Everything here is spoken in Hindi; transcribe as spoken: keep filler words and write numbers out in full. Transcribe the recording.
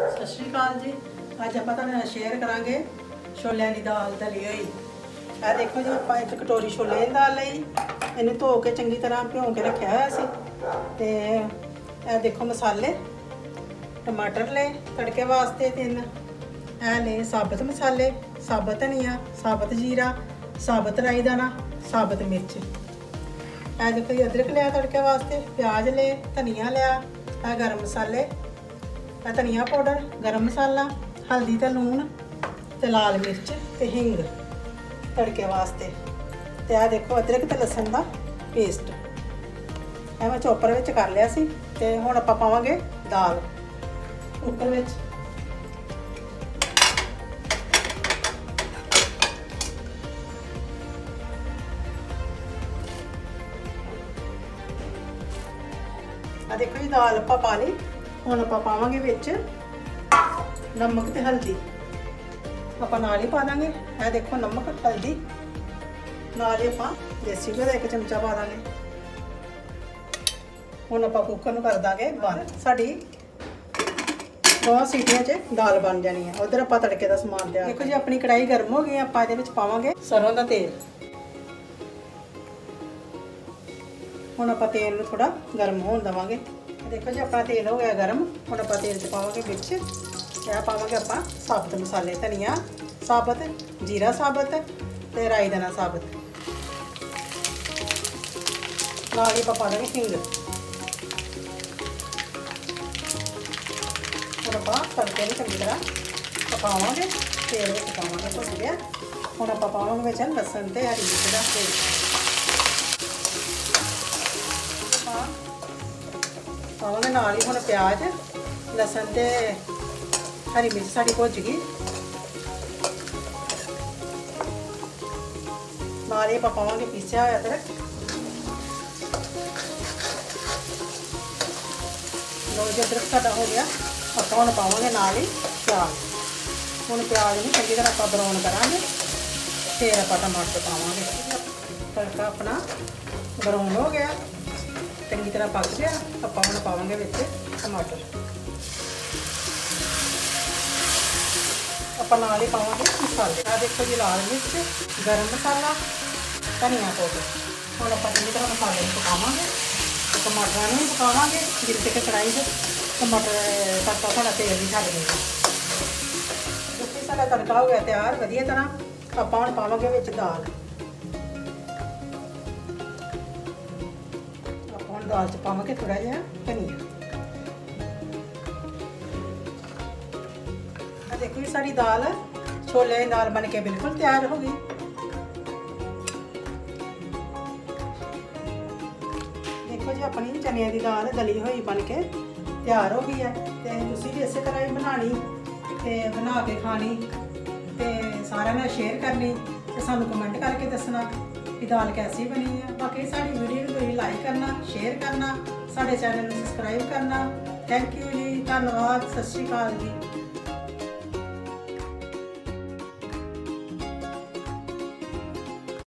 सत श्री अकाल जी। अज आप शेयर करांगे छोलियां दी दाल दली हुई। आ देखो जी, आप एक कटोरी छोले दी दाल लई, इन्हें धो के चंगी तरह भिओं के रखा हुआ सी। ते ए देखो मसाले, टमाटर ले तड़के वास्ते तीन, ए ले साबत मसाले, साबत धनिया, साबत जीरा, साबत राई दाना, साबत मिर्च। ए देखो जी, अदरक लिया तड़के वास्ते, प्याज ले, धनिया लिया, ए गर्म मसाले, धनिया पाउडर, गरम मसाला, हल्दी ते लून ते लाल मिर्च ते हिंग तड़के वास्ते। ते आ देखो अदरक ते लसन दा पेस्ट, ए मैं चॉपर विच कर लिया सी। ते हुण आपां पावांगे दाल कुकर विच। आ देखो जी, दाल आपां पा ली। हुण आपां पावांगे विच नमक ते हल्दी, आपां नाल ही पा दांगे। ए देखो नमक हल्दी नाल ही आपां देसी घी दा एक चमचा पा दांगे। हुण आपां कुकर नूं कर दांगे बंद। साडी दो सीटियां च दाल बन जानी है। उधर आपां तड़के दा समान तैयार। देखो जी, अपनी कढ़ाई गर्म हो गई, आपां इहदे विच पावांगे सरों दा तेल। हुण आपां तेल नूं थोड़ा गर्म होण देवांगे। देखो जी, अपना तेल हो गया गर्म। हुण आपां तेल च पावांगे विच यह पावांगे आपां साबत मसाले, धनिया साबत, जीरा साबत ते राई दाना साबत। नाल ही पा देंगे हिंग। हुण आपां तड़के नूं चंगी तरह पकावांगे। तेल विच पावांगे भुज गया। हुण आपां पावांगे विच लसन ते हरी मिर्च दा पेस्ट। पावांगे नाल ही हुण प्याज, लसन ते हरी मिर्च साड़ी भुज गई। नाल ही आपां पावांगे पीसिया होया अदरक। लो जी, अदरक साडा हो गया। आपां हुण पावांगे नाल ही प्याज। हुण प्याज नूं चंगी तरह आपां ब्राउन करांगे, फिर आपां टमाटर पावांगे। तड़का अपना ब्राउन हो गया, चंगी तरह पक गया। आपां हुण पावांगे विच टमाटर। आपां नाल ही पावांगे मसाले। आ देखो जी, लाल मिर्च, गरम मसाला, धनिया पाउडर। हुण आपां चंगी तरह मसाले नूं पकावांगे। टमाटरां नूं भी पकावांगे जिद्द तक कढ़ाई च टमाटर तड़का साडा तेल भी छड्ड देगा। देखो साडा तड़का हो गया तैयार वधिया तरह। आपां हुण पावांगे विच दाल। दाल च पावांगे थोड़ा जिहा धनिया। देखो जी, साड़ी दाल छोले की दाल बन के बिल्कुल तैयार हो गई। देखो जी, अपनी चने की दाल दली हुई बन के तैयार हो गई है। ते तुसीं भी इसे तरह ही बनानी ते बना के खानी ते सारिਆਂ ਨਾਲ शेयर करनी ते सानू कमेंट करके दसना कि दाल कैसी बनी है। बाकी साड़ी वीडियो को तुसीं लाइक करना, शेयर करना, साडे चैनल को सबसक्राइब करना। थैंक यू जी, धन्यवाद, सत श्री अकाल जी।